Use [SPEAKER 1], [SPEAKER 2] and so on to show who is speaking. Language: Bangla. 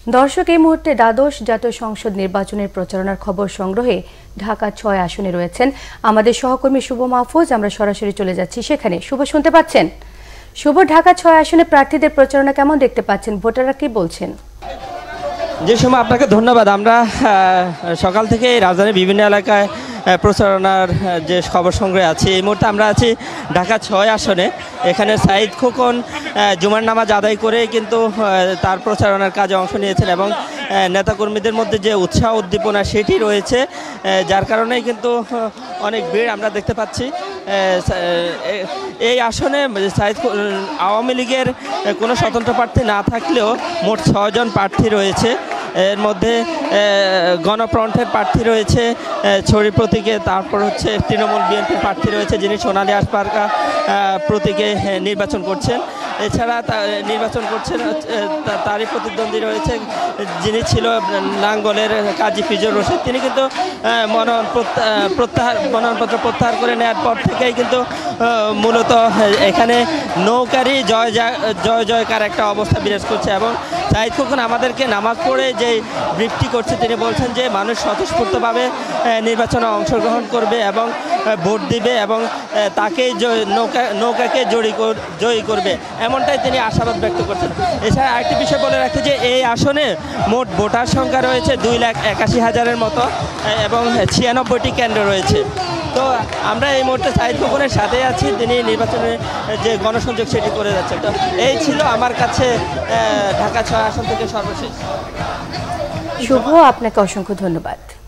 [SPEAKER 1] দর্শক, এই মুহূর্তে দ্বাদশ জাতীয় সংসদ নির্বাচনের প্রচারণার খবর সংগ্রহে ঢাকা ৬ আসনে রয়েছেন আমাদের সহকর্মী শুভ মাহফুজ। আমরা সরাসরি চলে যাচ্ছি সেখানে। শুভ, শুনতে পাচ্ছেন? শুভ, ঢাকা ৬ আসনে প্রার্থীদের প্রচারণা কেমন দেখতে পাচ্ছেন? ভোটাররা কি বলছেন?
[SPEAKER 2] যে সময় আপনাকে ধন্যবাদ। আমরা সকাল থেকে রাজধানীর বিভিন্ন এলাকায় প্রচারণার যে খবর সংগ্রহে আছি। এই মুহূর্তে আমরা আছি ঢাকা ৬ আসনে। এখানে সাঈদ খোকন জুমার নামাজ আদায় করে কিন্তু তার প্রচারণার কাজে অংশ নিয়েছেন এবং নেতাকর্মীদের মধ্যে যে উৎসাহ উদ্দীপনা সেটি রয়েছে, যার কারণেই কিন্তু অনেক ভিড় আমরা দেখতে পাচ্ছি। এই আসনে আওয়ামী লীগের কোনো স্বতন্ত্র প্রার্থী না থাকলেও মোট ৬ জন প্রার্থী রয়েছে। এর মধ্যে গণফ্রন্টের প্রার্থী রয়েছে ছড়ি প্রতীকে, তারপর হচ্ছে তৃণমূল বিএনপির প্রার্থী রয়েছে যিনি সোনালী আসপারকা প্রতীকে নির্বাচন করছেন। এছাড়া নির্বাচন করছেন তারই প্রতিদ্বন্দ্বী রয়েছে যিনি ছিল নাঙ্গলের কাজী ফিজুর রশিদ। তিনি কিন্তু মনোনয়নপত্র প্রত্যাহার করে নেওয়ার পর থেকেই কিন্তু মূলত এখানে নৌকারই জয় জয়কার একটা অবস্থা বিরাজ করছে। এবং সাঈদ খোকন আমাদেরকে নামাজ পড়ে যে ব্রিফটি করছে, তিনি বলছেন যে মানুষ স্বতঃস্ফূর্তভাবে নির্বাচনে অংশগ্রহণ করবে এবং ভোট দিবে এবং তাকেই নৌকাকে জয়ী করবে, এমনটাই তিনি আশাবাদ ব্যক্ত করছেন। এছাড়া আরেকটি বিষয় বলে রাখি যে এই আসনে মোট ভোটার সংখ্যা রয়েছে 2,81,000-এর মতো এবং 96টি কেন্দ্র রয়েছে। তো আমরা এই মুহূর্তে সাঈদ খোকনের সাথে আছি, তিনি নির্বাচনের যে গণসংযোগ সেটি করে যাচ্ছেন। তো এই ছিল আমার কাছে ঢাকা ৬ আসন থেকে সর্বশেষ।
[SPEAKER 1] শুভ, আপনাকে অসংখ্য ধন্যবাদ।